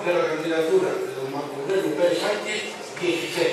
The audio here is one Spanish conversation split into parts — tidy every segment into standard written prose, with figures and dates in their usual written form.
de la candidatura de don Marco Aurelio Pérez Sánchez, 16.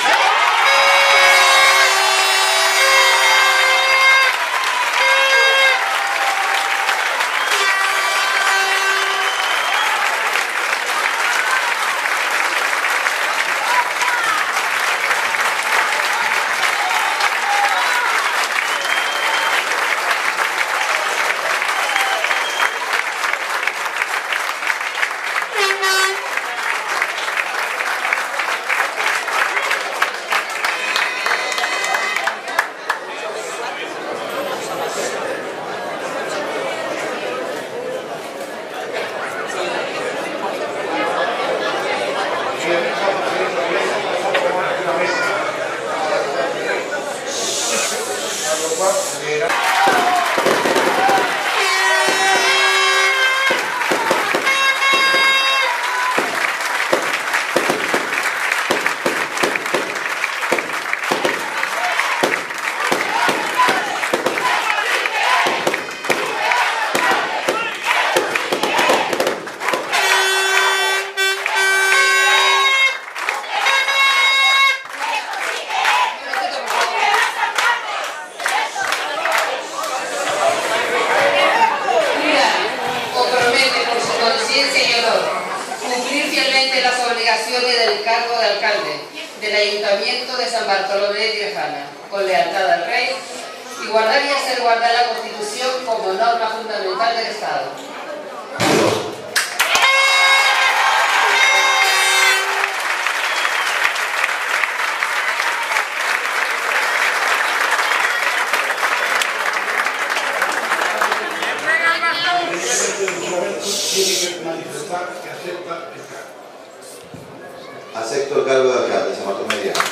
Del cargo de alcalde del Ayuntamiento de San Bartolomé de Tirajana, con lealtad al Rey, y guardar y hacer guardar la Constitución como norma fundamental del Estado. Tiene que manifestar que acepta el cargo. Acepto el cargo de alcalde de San Bartolomé de Tirajana.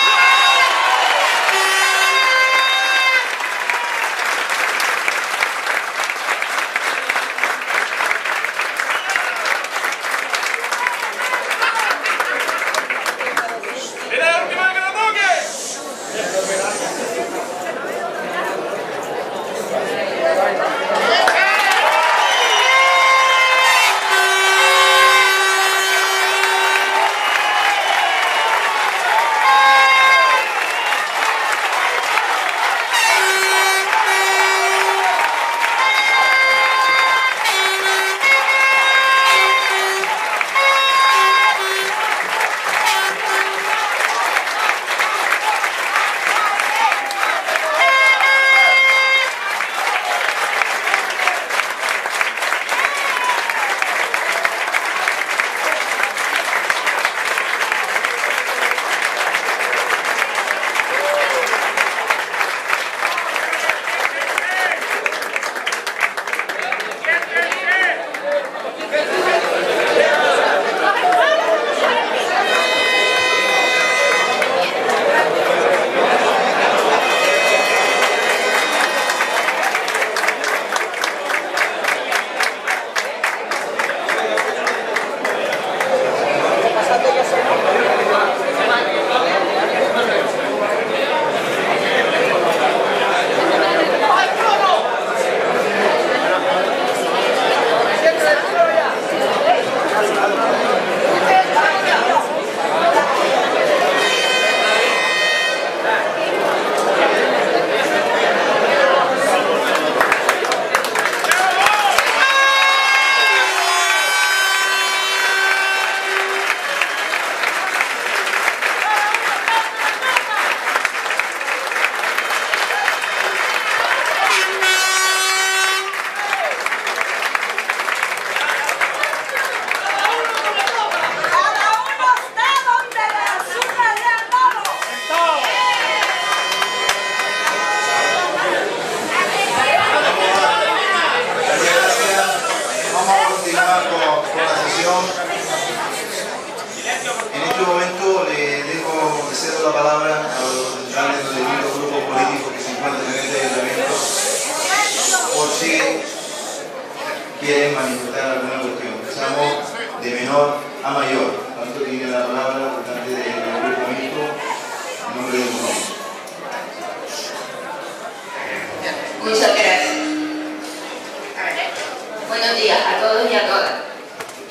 En este momento le cedo la palabra a los representantes de los distintos grupos políticos que se encuentran en este ayuntamiento por si quieren manifestar alguna cuestión. Empezamos de menor a mayor. Tanto tiene la palabra el representante del grupo mixto en nombre del gobierno. Muchas gracias. Buenos días a todos y a todas.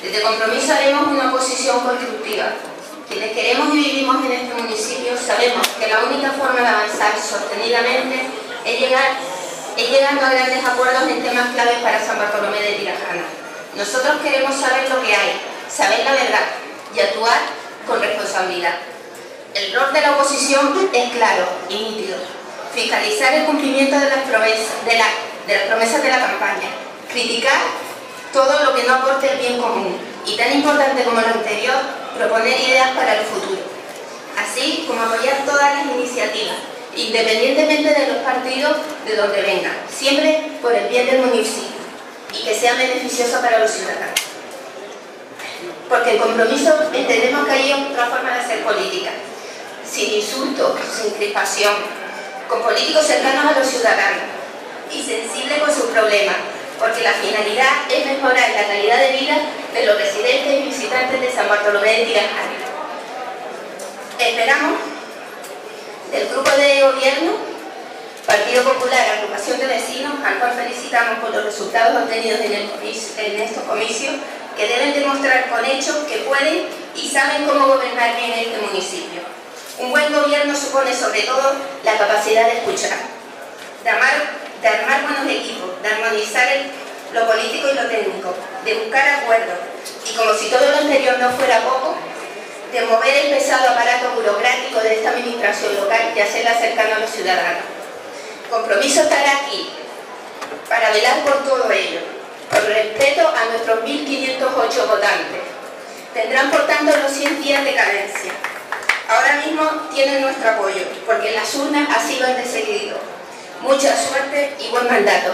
Desde Compromiso haremos una oposición constructiva. Quienes queremos y vivimos en este municipio sabemos que la única forma de avanzar sostenidamente es llegando a grandes acuerdos en temas claves para San Bartolomé de Tirajana. Nosotros queremos saber lo que hay, saber la verdad y actuar con responsabilidad. El rol de la oposición es claro y nítido: fiscalizar el cumplimiento de las promesas de la campaña, criticar todo lo que no aporte el bien común y, tan importante como lo anterior, proponer ideas para el futuro, así como apoyar todas las iniciativas, independientemente de los partidos de donde vengan, siempre por el bien del municipio y que sea beneficioso para los ciudadanos. Porque en Compromiso entendemos que hay otra forma de hacer política, sin insultos, sin crispación, con políticos cercanos a los ciudadanos y sensibles con sus problemas, porque la finalidad es mejorar la calidad de vida de los residentes y visitantes de San Bartolomé de Tirajana. Esperamos del grupo de gobierno, Partido Popular, Agrupación de Vecinos, al cual felicitamos por los resultados obtenidos en estos comicios, que deben demostrar con hechos que pueden y saben cómo gobernar bien este municipio. Un buen gobierno supone sobre todo la capacidad de escuchar, de armar buenos equipos, de armonizar lo político y lo técnico, de buscar acuerdos y, como si todo lo anterior no fuera poco, de mover el pesado aparato burocrático de esta administración local y hacerla cercana a los ciudadanos. Compromiso estará aquí para velar por todo ello, con respeto a nuestros 1.508 votantes. Tendrán por tanto los 100 días de cadencia. Ahora mismo tienen nuestro apoyo, porque en las urnas así lo han decidido. Mucha suerte y buen mandato.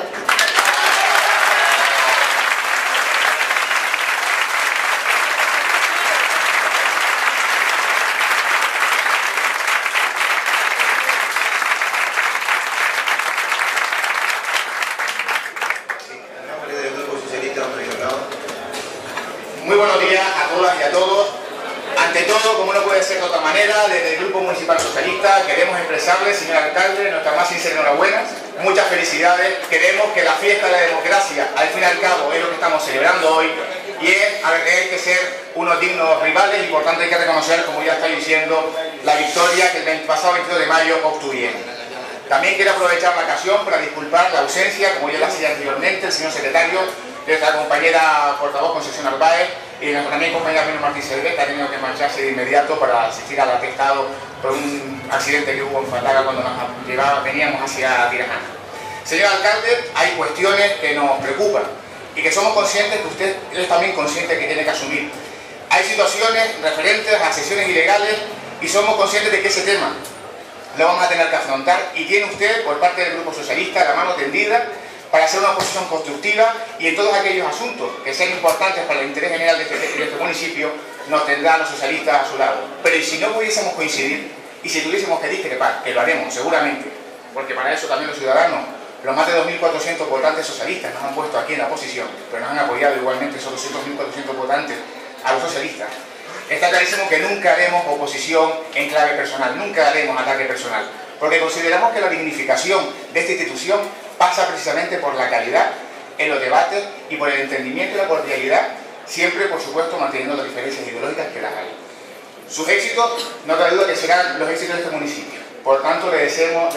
Muy buenos días a todas y a todos. Ante todo, como no puede ser de otra manera, desde el Grupo Municipal Socialista queremos expresarle, señor alcalde, nuestra más sincera enhorabuena, muchas felicidades. Queremos que la fiesta de la democracia, al fin y al cabo, es lo que estamos celebrando hoy, y hay que ser unos dignos rivales, y por tanto hay que reconocer, como ya estoy diciendo, la victoria que el pasado 22 de mayo obtuvieron. También quiero aprovechar la ocasión para disculpar la ausencia, como ya lo hacía anteriormente, el señor secretario, de nuestra compañera portavoz Concepción Arbaez, y nuestra también compañera Pino Martín Cervé, que ha tenido que marcharse de inmediato para asistir al atestado por un accidente que hubo en Fataga cuando veníamos hacia Tirajana. Señor alcalde, hay cuestiones que nos preocupan y que somos conscientes que usted es también consciente que tiene que asumir. Hay situaciones referentes a sesiones ilegales y somos conscientes de que ese tema lo vamos a tener que afrontar, y tiene usted, por parte del Grupo Socialista, la mano tendida para hacer una oposición constructiva, y en todos aquellos asuntos que sean importantes para el interés general de este municipio, nos tendrán los socialistas a su lado. Pero ¿y si no pudiésemos coincidir? Y si tuviésemos que discrepar, que lo haremos seguramente, porque para eso también los ciudadanos, los más de 2.400 votantes socialistas nos han puesto aquí en la oposición, pero nos han apoyado igualmente esos 200.400 votantes a los socialistas. Está clarísimo que nunca haremos oposición en clave personal, nunca haremos ataque personal, porque consideramos que la dignificación de esta institución pasa precisamente por la calidad en los debates y por el entendimiento y la cordialidad, siempre, por supuesto, manteniendo las diferencias ideológicas que las hay. Sus éxitos, no cabe duda que serán los éxitos de este municipio. Por tanto, le deseamos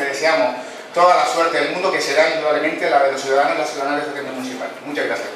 toda la suerte del mundo, que será indudablemente la de los ciudadanos y las ciudadanas de este municipal. Muchas gracias.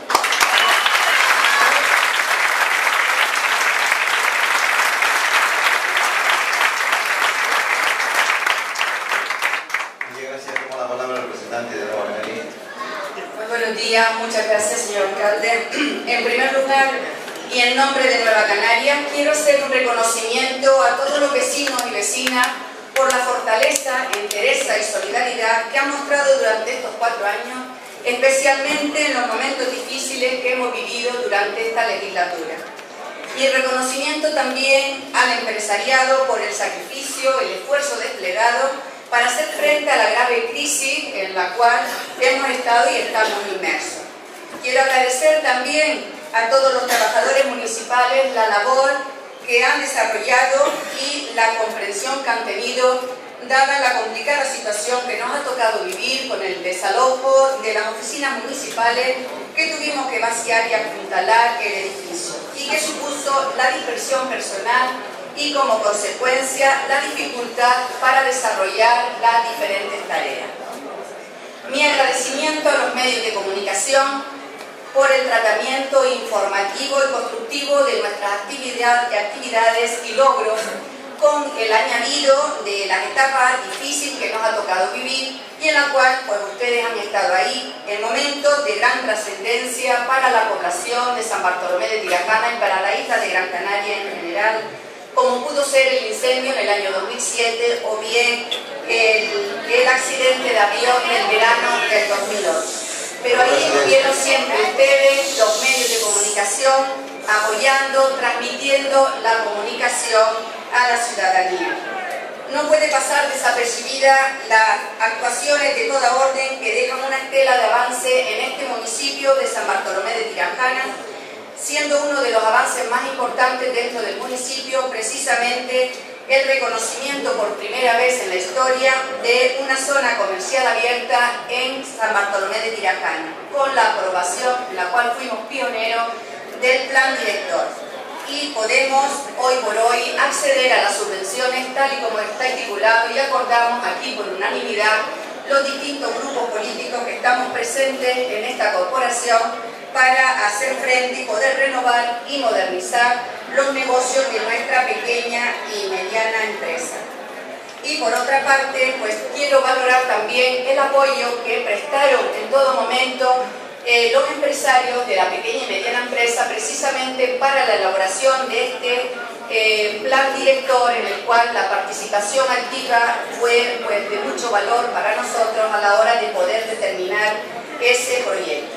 Buenos días, muchas gracias, señor alcalde. En primer lugar, y en nombre de Nueva Canaria, quiero hacer un reconocimiento a todos los vecinos y vecinas por la fortaleza, entereza y solidaridad que han mostrado durante estos 4 años, especialmente en los momentos difíciles que hemos vivido durante esta legislatura. Y el reconocimiento también al empresariado por el sacrificio, el esfuerzo desplegado para hacer frente a la grave crisis en la cual hemos estado y estamos inmersos. Quiero agradecer también a todos los trabajadores municipales la labor que han desarrollado y la comprensión que han tenido, dada la complicada situación que nos ha tocado vivir con el desalojo de las oficinas municipales, que tuvimos que vaciar y apuntalar el edificio. y que supuso la dispersión personal y como consecuencia la dificultad para desarrollar las diferentes tareas. Mi agradecimiento a los medios de comunicación por el tratamiento informativo y constructivo de nuestras actividades y logros, con el añadido de las etapas difíciles que nos ha tocado vivir y en la cual pues ustedes han estado ahí en momentos de gran trascendencia para la población de San Bartolomé de Tirajana y para la isla de Gran Canaria en general, como pudo ser el incendio en el año 2007 o bien el accidente de avión del verano del 2008. Pero ahí estuvieron siempre ustedes, los medios de comunicación, apoyando, transmitiendo la comunicación a la ciudadanía. No puede pasar desapercibida las actuaciones de toda orden que dejan una estela de avance en este municipio de San Bartolomé de Tirajana, siendo uno de los avances más importantes dentro del municipio precisamente el reconocimiento por primera vez en la historia de una zona comercial abierta en San Bartolomé de Tirajana, con la aprobación, en la cual fuimos pioneros, del plan director. Y podemos hoy por hoy acceder a las subvenciones tal y como está estipulado y acordamos aquí por unanimidad los distintos grupos políticos que estamos presentes en esta corporación para hacer frente y poder renovar y modernizar los negocios de nuestra pequeña y mediana empresa. Y por otra parte, pues quiero valorar también el apoyo que prestaron en todo momento los empresarios de la pequeña y mediana empresa precisamente para la elaboración de este plan director, en el cual la participación activa fue pues, de mucho valor para nosotros a la hora de poder determinar ese proyecto.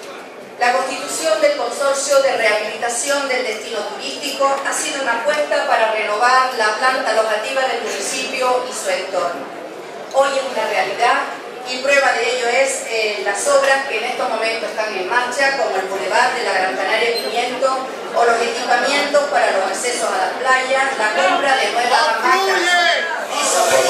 La constitución del Consorcio de Rehabilitación del Destino Turístico ha sido una apuesta para renovar la planta alojativa del municipio y su entorno. Hoy es una realidad y prueba de ello es las obras que en estos momentos están en marcha, como el Boulevard de la Gran Canaria Pimiento o los equipamientos para los accesos a las playas, la compra de nuevas hamacas y sobre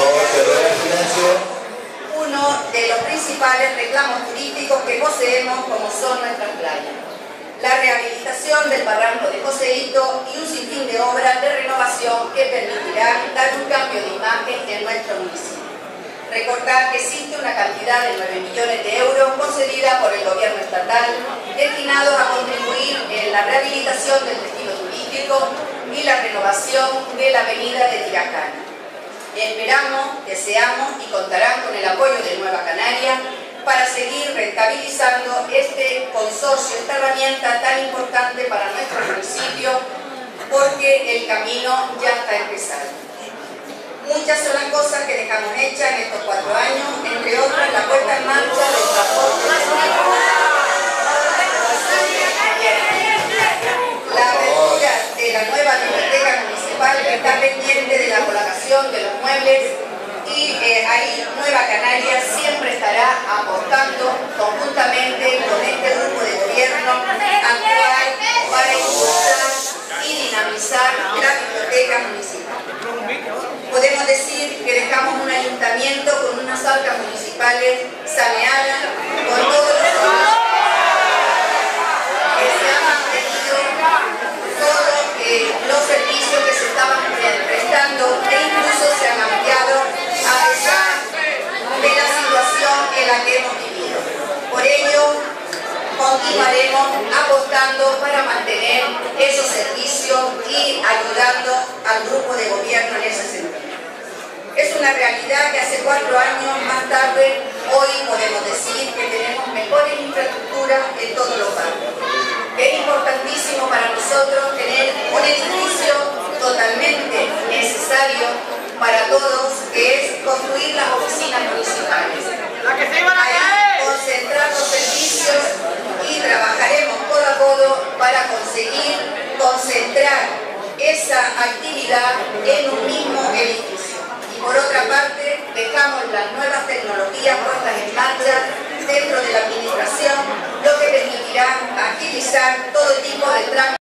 uno de los principales reclamos turísticos que poseemos como son nuestras playas. La rehabilitación del barranco de Joseito y un sinfín de obras de renovación que permitirán dar un cambio de imagen en nuestro municipio. Recordar que existe una cantidad de 9 millones de euros concedida por el gobierno estatal destinados a contribuir en la rehabilitación del destino turístico y la renovación de la avenida de Tirajana. Esperamos, deseamos y contarán con el apoyo de Nueva Canaria para seguir rentabilizando este consorcio, esta herramienta tan importante para nuestro municipio, porque el camino ya está empezando. Muchas son las cosas que dejamos hechas en estos 4 años, entre otras la puesta en marcha del transporte público, la apertura de la nueva biblioteca municipal que está pendiente de la colocación de los muebles y ahí Nueva Canaria siempre estará aportando conjuntamente con este grupo de gobierno actual para impulsar y dinamizar la biblioteca municipal. Podemos decir que dejamos un ayuntamiento con unas arcas municipales saneadas, con todos los que se han mantenido, todos los servicios que se estaban prestando e incluso se han ampliado a pesar de la situación en la que hemos vivido. Por ello, continuaremos apostando para mantener esos servicios y ayudando al grupo de gobierno en ese sentido. Es una realidad que hace 4 años más tarde, hoy podemos decir que tenemos mejores infraestructuras en todos los barrios. Es importantísimo para nosotros tener un edificio totalmente necesario para todos, que es construir las oficinas municipales. Ahí concentrar los servicios y trabajaremos codo a codo para conseguir concentrar esa actividad en un mismo edificio. Y por otra parte, dejamos las nuevas tecnologías puestas en marcha dentro de la administración, lo que permitirá agilizar todo tipo de trámites